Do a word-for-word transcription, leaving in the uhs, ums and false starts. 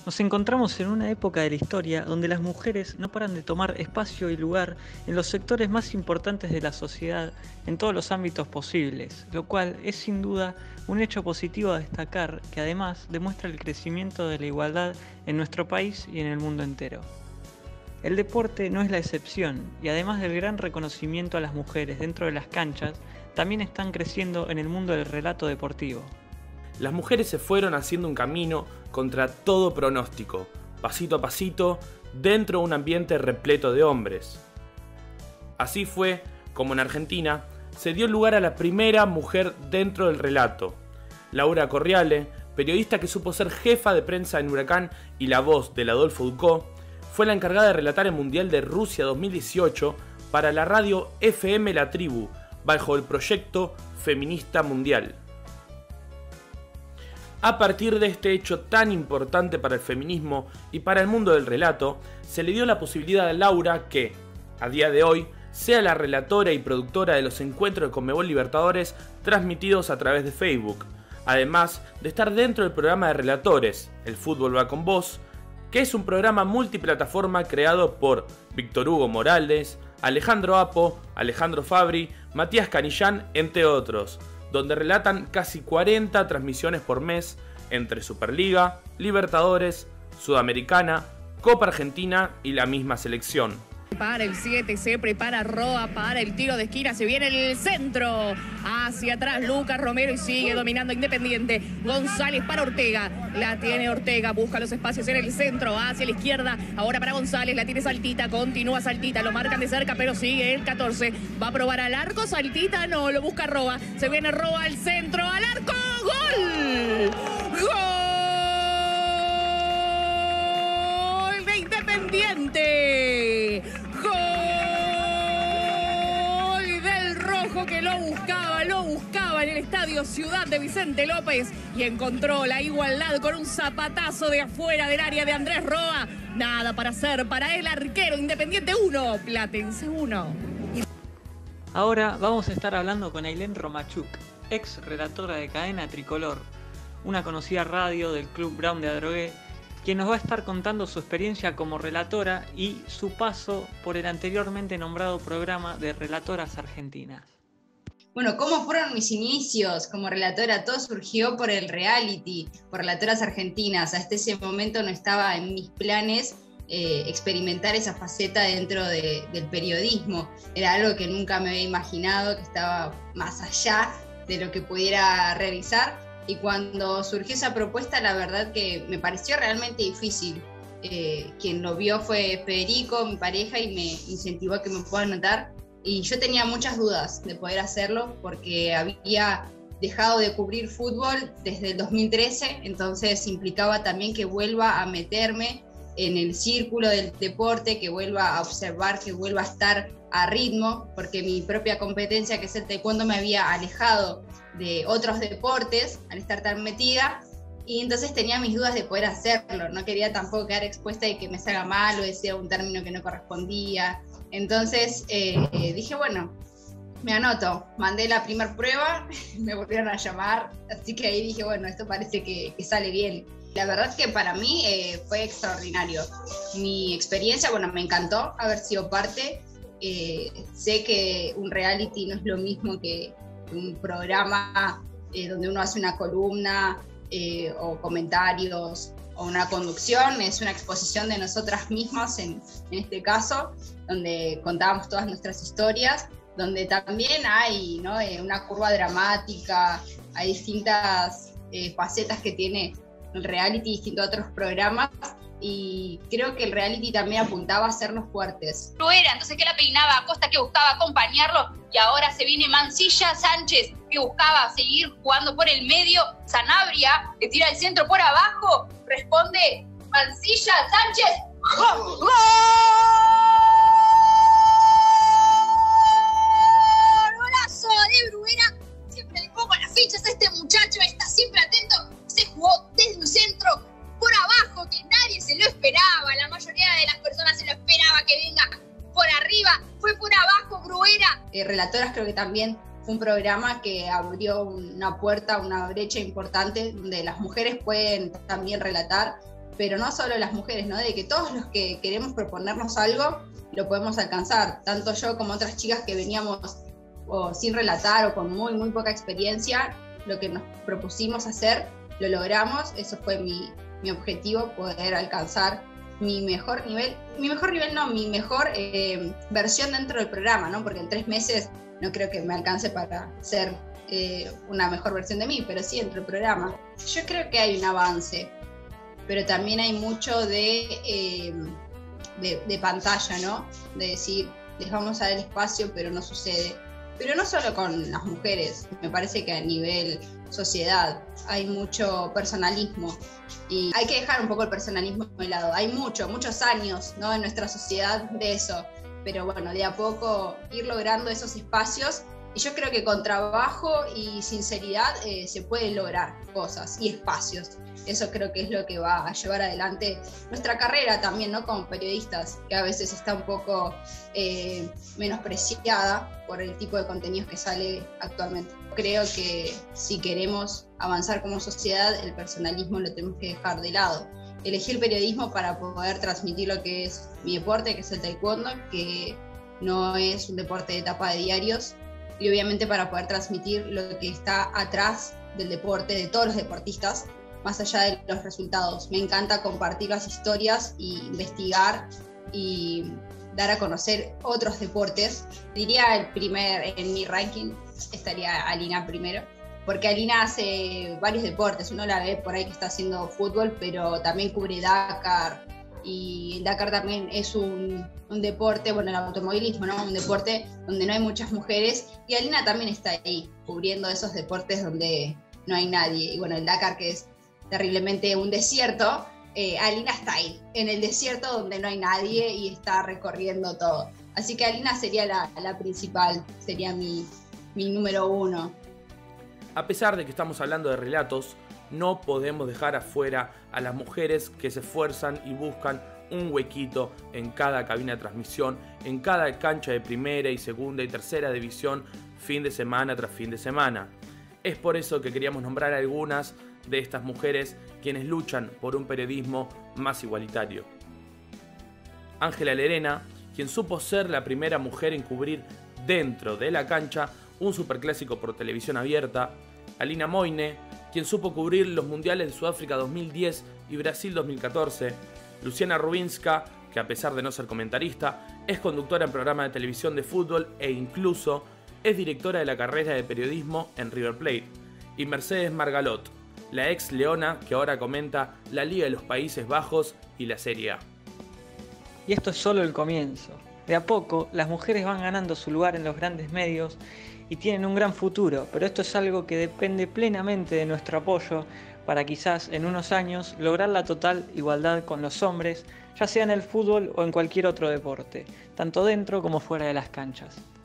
Nos encontramos en una época de la historia donde las mujeres no paran de tomar espacio y lugar en los sectores más importantes de la sociedad en todos los ámbitos posibles, lo cual es sin duda un hecho positivo a destacar que además demuestra el crecimiento de la igualdad en nuestro país y en el mundo entero. El deporte no es la excepción y además del gran reconocimiento a las mujeres dentro de las canchas, también están creciendo en el mundo del relato deportivo. Las mujeres se fueron haciendo un camino contra todo pronóstico, pasito a pasito, dentro de un ambiente repleto de hombres. Así fue como en Argentina se dio lugar a la primera mujer dentro del relato. Laura Corriale, periodista que supo ser jefa de prensa en Huracán y la voz del Adolfo Ducó, fue la encargada de relatar el Mundial de Rusia dos mil dieciocho para la radio F M La Tribu, bajo el proyecto Feminista Mundial. A partir de este hecho tan importante para el feminismo y para el mundo del relato, se le dio la posibilidad a Laura que, a día de hoy, sea la relatora y productora de los encuentros de Conmebol Libertadores transmitidos a través de Facebook, además de estar dentro del programa de relatores, El Fútbol Va Con Vos, que es un programa multiplataforma creado por Víctor Hugo Morales, Alejandro Apo, Alejandro Fabri, Matías Canillán, entre otros, donde relatan casi cuarenta transmisiones por mes entre Superliga, Libertadores, Sudamericana, Copa Argentina y la misma selección. Para el siete, se prepara Roa para el tiro de esquina, se viene el centro, hacia atrás Lucas Romero y sigue dominando Independiente. González para Ortega, la tiene Ortega, busca los espacios en el centro, hacia la izquierda, ahora para González, la tiene Saltita, continúa Saltita, lo marcan de cerca pero sigue el catorce, va a probar al arco, Saltita no, lo busca Roa, se viene Roa al centro, al arco, ¡gol! ¡Gol de Independiente! ¡Gol del rojo que lo buscaba, lo buscaba en el estadio Ciudad de Vicente López y encontró la igualdad con un zapatazo de afuera del área de Andrés Roa. Nada para hacer para el arquero. Independiente uno, Platense uno. Ahora vamos a estar hablando con Ailén Romachuk, ex relatora de Cadena Tricolor, una conocida radio del Club Brown de Adrogué, quien nos va a estar contando su experiencia como relatora y su paso por el anteriormente nombrado programa de Relatoras Argentinas. Bueno, ¿cómo fueron mis inicios como relatora? Todo surgió por el reality, por Relatoras Argentinas. Hasta ese momento no estaba en mis planes eh, experimentar esa faceta dentro de, del periodismo. Era algo que nunca me había imaginado, que estaba más allá de lo que pudiera realizar. Y cuando surgió esa propuesta, la verdad que me pareció realmente difícil. Eh, quien lo vio fue Federico, mi pareja, y me incentivó a que me pueda anotar. Y yo tenía muchas dudas de poder hacerlo porque había dejado de cubrir fútbol desde el dos mil trece, entonces implicaba también que vuelva a meterme en el círculo del deporte, que vuelva a observar, que vuelva a estar a ritmo, porque mi propia competencia, que es el taekwondo, me había alejado de otros deportes al estar tan metida, y entonces tenía mis dudas de poder hacerlo. No quería tampoco quedar expuesta de que me salga mal o decía un término que no correspondía. Entonces eh, eh, dije, bueno, me anoto. Mandé la primera prueba, me volvieron a llamar, así que ahí dije, bueno, esto parece que, que sale bien. La verdad que para mí eh, fue extraordinario. Mi experiencia, bueno, me encantó haber sido parte. Eh, sé que un reality no es lo mismo que un programa eh, donde uno hace una columna eh, o comentarios o una conducción. Es una exposición de nosotras mismas en, en este caso, donde contábamos todas nuestras historias, donde también hay, ¿no? eh, una curva dramática, hay distintas eh, facetas que tiene el reality distinto a otros programas, y creo que el reality también apuntaba a hacernos fuertes. No era, entonces que la peinaba Acosta, que buscaba acompañarlo, y ahora se viene Mancilla, Sánchez, que buscaba seguir jugando por el medio, Sanabria, que tira el centro por abajo, responde Mancilla, Sánchez, ¡gol! ¡Gol! ¡Golazo de Bruguera! Siempre le pongo las fichas a este muchacho, está siempre atento, se jugó desde un centro por abajo, que nadie se lo esperaba, la mayoría de las personas se lo esperaba que venga por arriba, fue por abajo Bruguera. Eh, Relatoras creo que también fue un programa que abrió una puerta, una brecha importante, donde las mujeres pueden también relatar, pero no solo las mujeres, ¿no? De que todos los que queremos proponernos algo lo podemos alcanzar, tanto yo como otras chicas que veníamos o sin relatar o con muy, muy poca experiencia, lo que nos propusimos hacer, lo logramos. Eso fue mi, mi objetivo, poder alcanzar mi mejor nivel, mi mejor nivel no, mi mejor eh, versión dentro del programa, ¿no? Porque en tres meses no creo que me alcance para ser eh, una mejor versión de mí, pero sí dentro del programa. Yo creo que hay un avance, pero también hay mucho de, eh, de, de pantalla, ¿no? De decir, les vamos a dar el espacio, pero no sucede. Pero no solo con las mujeres, me parece que a nivel sociedad hay mucho personalismo y hay que dejar un poco el personalismo de lado. Hay mucho, muchos años, ¿no?, en nuestra sociedad de eso, pero bueno, de a poco ir logrando esos espacios, y yo creo que con trabajo y sinceridad eh, se pueden lograr cosas y espacios. Eso creo que es lo que va a llevar adelante nuestra carrera también, ¿no?, como periodistas, que a veces está un poco eh, menospreciada por el tipo de contenidos que sale actualmente. Creo que si queremos avanzar como sociedad, el personalismo lo tenemos que dejar de lado. Elegí el periodismo para poder transmitir lo que es mi deporte, que es el taekwondo, que no es un deporte de tapa de diarios, y obviamente para poder transmitir lo que está atrás del deporte, de todos los deportistas, más allá de los resultados. Me encanta compartir las historias y investigar y dar a conocer otros deportes. Diría el primer, en mi ranking estaría Alina primero, porque Alina hace varios deportes. Uno la ve por ahí que está haciendo fútbol, pero también cubre Dakar, y el Dakar también es un, un deporte, bueno, el automovilismo, ¿no?, un deporte donde no hay muchas mujeres, y Alina también está ahí, cubriendo esos deportes donde no hay nadie. Y bueno, el Dakar, que es terriblemente un desierto, eh, Alina está ahí, en el desierto donde no hay nadie, y está recorriendo todo. Así que Alina sería la, la principal, sería mi, mi número uno. A pesar de que estamos hablando de relatos, no podemos dejar afuera a las mujeres que se esfuerzan y buscan un huequito en cada cabina de transmisión, en cada cancha de primera y segunda y tercera división, fin de semana tras fin de semana. Es por eso que queríamos nombrar a algunas de estas mujeres quienes luchan por un periodismo más igualitario. Ángela Lerena, quien supo ser la primera mujer en cubrir dentro de la cancha un superclásico por televisión abierta. Alina Moine, quien supo cubrir los mundiales de Sudáfrica dos mil diez y Brasil dos mil catorce. Luciana Rubinska, que a pesar de no ser comentarista, es conductora en programa de televisión de fútbol e incluso es directora de la carrera de periodismo en River Plate. Y Mercedes Margalot, la ex leona que ahora comenta la Liga de los Países Bajos y la Serie A. Y esto es solo el comienzo. De a poco, las mujeres van ganando su lugar en los grandes medios y tienen un gran futuro, pero esto es algo que depende plenamente de nuestro apoyo para quizás en unos años lograr la total igualdad con los hombres, ya sea en el fútbol o en cualquier otro deporte, tanto dentro como fuera de las canchas.